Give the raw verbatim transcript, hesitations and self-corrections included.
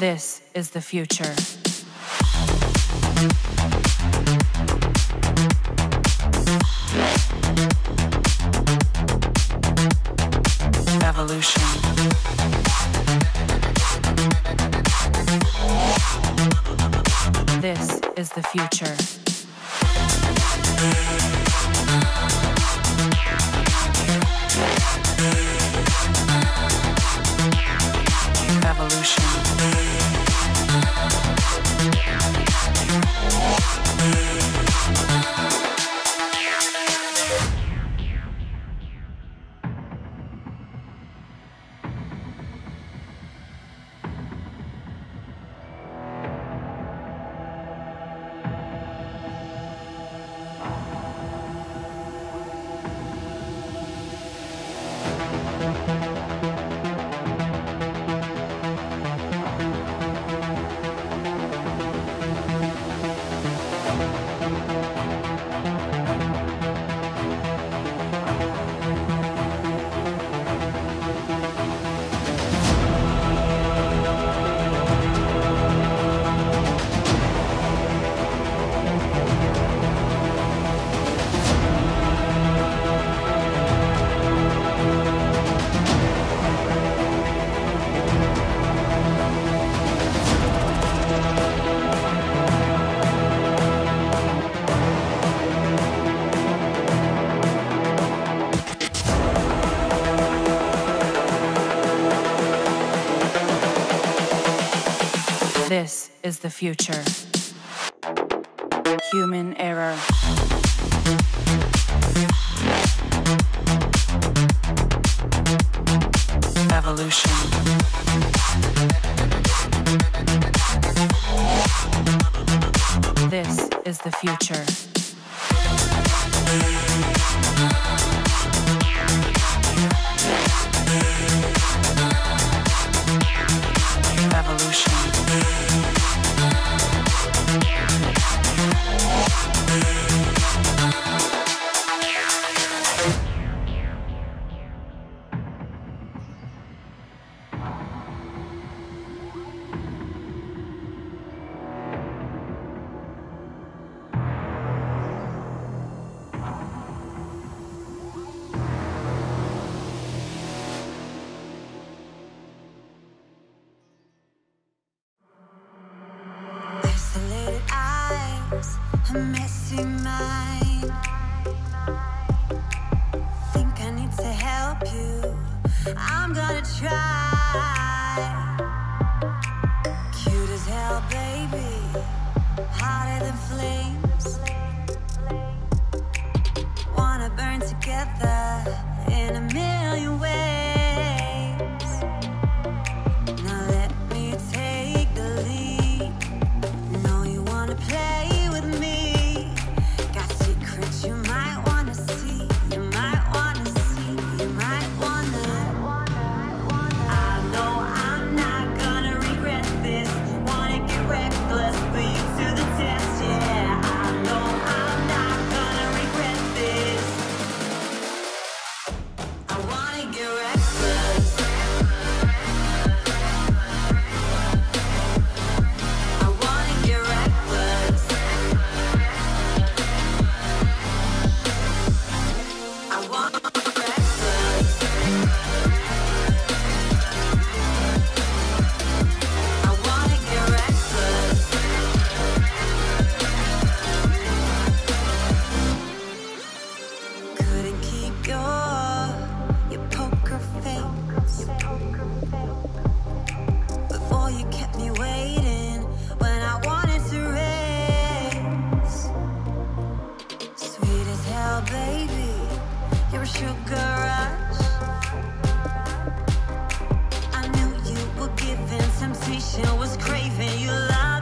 This is the future. Evolution. This is the future. Evolution. This is the future. Human error. Evolution. This is the future. Evolution. A messy mind. Think I need to help you. I'm gonna try. Cute as hell, baby. Hotter than flames. Wanna burn together in a million ways. Now let me take the lead. Know you wanna play. You might wanna see, you might wanna see, you might wanna. I know I'm not gonna regret this. Wanna get reckless, put you to the test, yeah. I know I'm not gonna regret this. I wanna get reckless. I wanna get reckless. I want reckless. I wanna get reckless. Couldn't keep your your poker face. But boy, you kept me waiting when I wanted to race. Sweet as hell, baby. You're a sugar rush. I knew you were giving temptation, was craving you love.